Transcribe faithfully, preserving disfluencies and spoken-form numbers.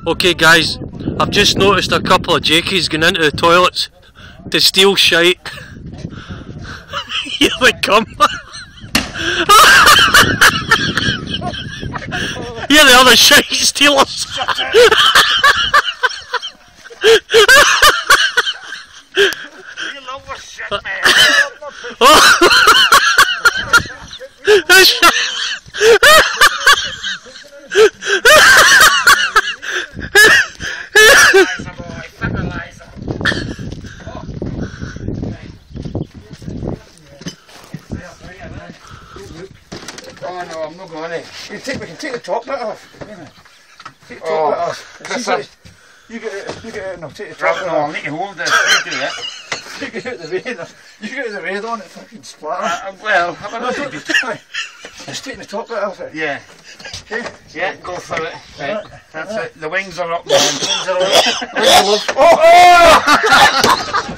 Okay guys, I've just noticed a couple of jakeys going into the toilets to steal shite. Here they come. Here they are, the shite stealers. You love the shit, man. Oh no, I'm not going to. You take, we can take the top bit off. Take the top Oh, bit off. this You, is- you get it, you get it and I'll take the top Right, bit no, I'll off. need to hold this. You do it. You get out the rain, you get out the rain on it, fucking splatter. Uh, well, have a No, look. don't be too Just taking the top bit off it. Yeah, Okay? yeah, go through it. Right, Right. that's it. The wings are up, man. Wings are on. Wings are on. Oh!